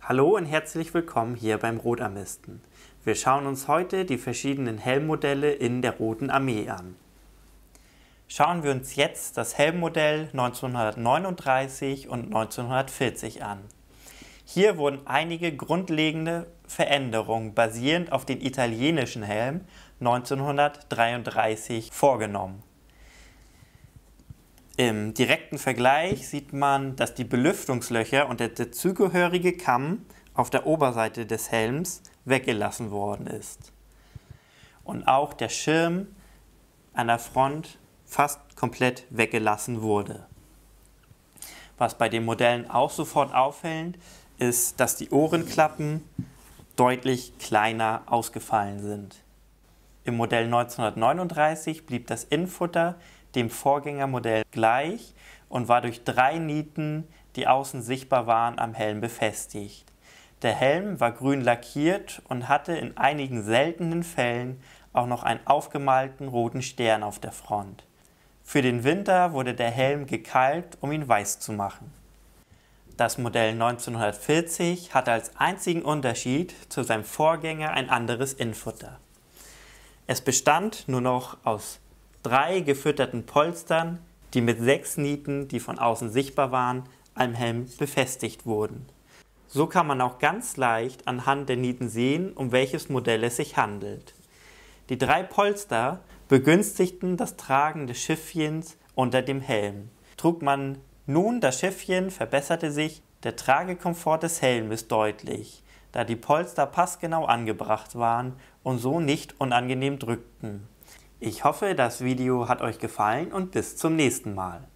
Hallo und herzlich willkommen hier beim Rotarmisten. Wir schauen uns heute die verschiedenen Helmmodelle in der Roten Armee an. Schauen wir uns jetzt das Helmmodell 1939 und 1940 an. Hier wurden einige grundlegende Veränderungen basierend auf den italienischen Helm 1933 vorgenommen. Im direkten Vergleich sieht man, dass die Belüftungslöcher und der dazugehörige Kamm auf der Oberseite des Helms weggelassen worden ist. Und auch der Schirm an der Front fast komplett weggelassen wurde. Was bei den Modellen auch sofort auffällt, ist, dass die Ohrenklappen deutlich kleiner ausgefallen sind. Im Modell 1939 blieb das Innenfutter dem Vorgängermodell gleich und war durch 3 Nieten, die außen sichtbar waren, am Helm befestigt. Der Helm war grün lackiert und hatte in einigen seltenen Fällen auch noch einen aufgemalten roten Stern auf der Front. Für den Winter wurde der Helm gekalkt, um ihn weiß zu machen. Das Modell 1940 hatte als einzigen Unterschied zu seinem Vorgänger ein anderes Innenfutter. Es bestand nur noch aus 3 gefütterten Polstern, die mit 6 Nieten, die von außen sichtbar waren, am Helm befestigt wurden. So kann man auch ganz leicht anhand der Nieten sehen, um welches Modell es sich handelt. Die 3 Polster begünstigten das Tragen des Schiffchens unter dem Helm. Trug man nun das Schiffchen, verbesserte sich der Tragekomfort des Helmes deutlich, da die Polster passgenau angebracht waren und so nicht unangenehm drückten. Ich hoffe, das Video hat euch gefallen und bis zum nächsten Mal.